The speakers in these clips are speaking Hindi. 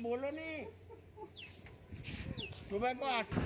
बोलो नहीं। सुबह को 8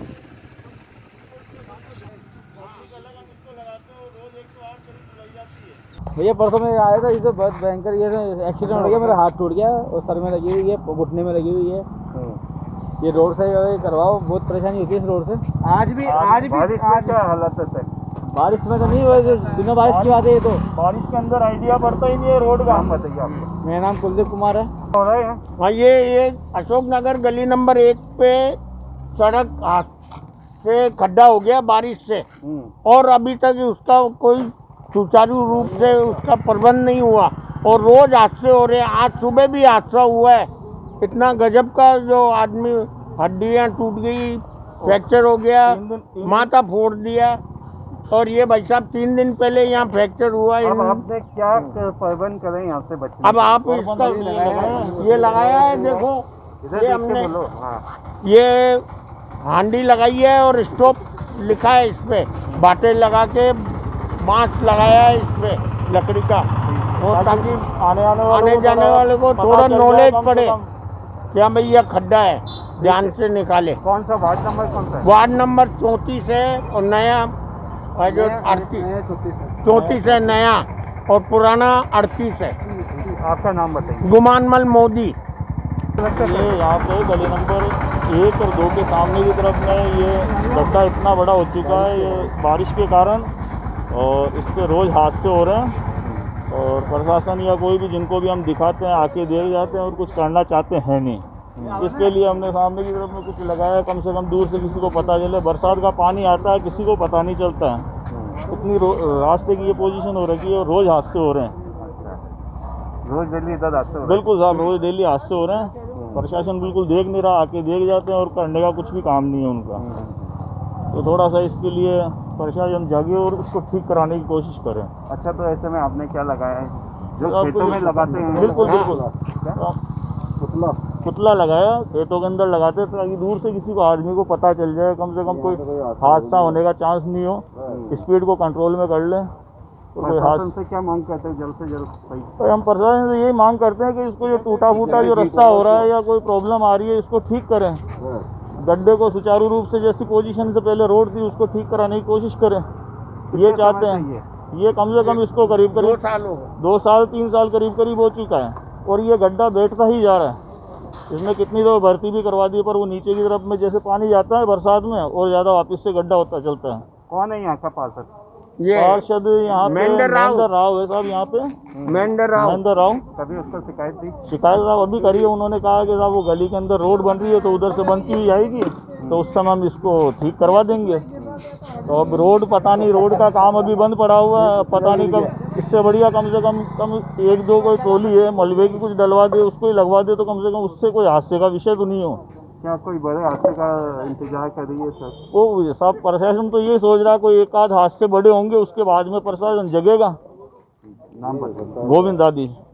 भैया परसों में आया था, ये तो बहुत भयंकर ये एक्सीडेंट हो गया, मेरा हाथ टूट गया और सर में लगी हुई है, घुटने में लगी हुई है। ये रोड से करवाओ, बहुत परेशानी होती है इस रोड से। आज भी बारिश में क्या हालत है सर? बारिश में तो नहीं हुआ, बिना बारिश की बात है। ये तो बारिश के अंदर आइडिया पड़ता ही नहीं है रोड का। बताइए आप। मेरा नाम कुलदीप कुमार है। हाँ, ये अशोक नगर गली नंबर 1 पे सड़क से खड्डा हो गया बारिश से, और अभी तक उसका कोई सुचारू रूप से उसका प्रबंध नहीं हुआ और रोज हादसे हो रहे हैं। आज सुबह भी हादसा हुआ है, इतना गजब का, जो आदमी हड्डियां टूट गई, फ्रैक्चर हो गया, माथा फोड़ दिया। और ये भाई साहब 3 दिन पहले यहाँ फ्रैक्चर हुआ। अब आपने क्या प्रबंध करें यहाँ से बचने? अब आप इसका ये लगाया है, देखो ये हमने ये हांडी लगाई है और स्टॉप लिखा है इस पे, बाटे लगा के बांस लगाया है इस पे लकड़ी का, और ताकि आने जाने वाले को थोड़ा नॉलेज पड़े कि हाँ भाई यह खड्डा है, ध्यान से निकाले। कौन सा वार्ड नंबर कौन सा? वार्ड नंबर 34 है और नया जो 34 है नया, और पुराना 38 है। आपका नाम बताइए। गुमानमल मोदी। ये यहाँ पे गली नंबर 1 और 2 के सामने की तरफ में ये गड्ढा इतना बड़ा हो चुका है, ये बारिश के कारण, और इससे रोज़ हादसे हो रहे हैं। और प्रशासन या कोई भी जिनको भी हम दिखाते हैं आके देख जाते हैं और कुछ करना चाहते हैं नहीं। इसके लिए हमने सामने की तरफ में कुछ लगाया, कम से कम दूर से किसी को पता चले। बरसात का पानी आता है, किसी को पता नहीं चलता है। इतनी रास्ते की ये पोजीशन हो रखी है और रोज़ हादसे हो रहे हैं। रोज डेली इधर हादसे हो रहे हैं? बिल्कुल साहब, रोज़ डेली हादसे हो रहे हैं। प्रशासन बिल्कुल देख नहीं रहा, आके देख जाते हैं और करने का कुछ भी काम नहीं है उनका। तो थोड़ा सा इसके लिए प्रशासन जागे और उसको ठीक कराने की कोशिश करें। अच्छा, तो ऐसे में आपने क्या लगाया है जो खेतों में लगाते हैं? बिल्कुल पुतला लगाया, खेतों के अंदर लगाते हैं ताकि दूर से किसी को आदमी को पता चल जाए, कम से कम कोई हादसा होने का चांस नहीं हो, स्पीड को कंट्रोल में कर लें। तो कोई हादसा से क्या मांग करते हैं जल्द से जल्द सही? तो हम प्रशासन से यही मांग करते हैं कि इसको जो टूटा फूटा जो रास्ता हो रहा है या कोई प्रॉब्लम आ रही है, इसको ठीक करें। गड्ढे को सुचारू रूप से, जैसी पोजीशन से पहले रोड थी उसको ठीक कराने की कोशिश करें, ये चाहते हैं। ये कम से कम इसको करीब 2 साल 3 साल करीब हो चुका है, और ये गड्ढा बैठता ही जा रहा है। इसमें कितनी तो भर्ती भी करवा दी, पर वो नीचे की तरफ में जैसे पानी जाता है बरसात में और ज़्यादा वापस से गड्ढा होता चलता है। कौन है यहाँ का पार्षद? पार्षद यहाँ पे महेंद्र राव है साहब। यहाँ पे महेंद्र राव। कभी उसको शिकायत दी? शिकायत साहब अभी करी है, उन्होंने कहा कि साहब वो गली के अंदर रोड बन रही है तो उधर से बनती हुई आएगी, तो उस समय हम इसको ठीक करवा देंगे। तो अब रोड पता नहीं, रोड का काम अभी बंद पड़ा हुआ है, पता नहीं कब इससे बढ़िया कम से कम 1-2 कोई ट्रॉली है मलबे की कुछ डलवा दे, उसको ही लगवा दे, तो कम से कम उससे कोई हादसे का विषय तो नहीं हो। क्या कोई बड़े हादसे का इंतजार कर रही है सर? वो सब प्रशासन तो ये सोच रहा है कोई एक आध हादसे बड़े होंगे, उसके बाद में प्रशासन जगेगा। नाम बताइए। गोविंद दादी।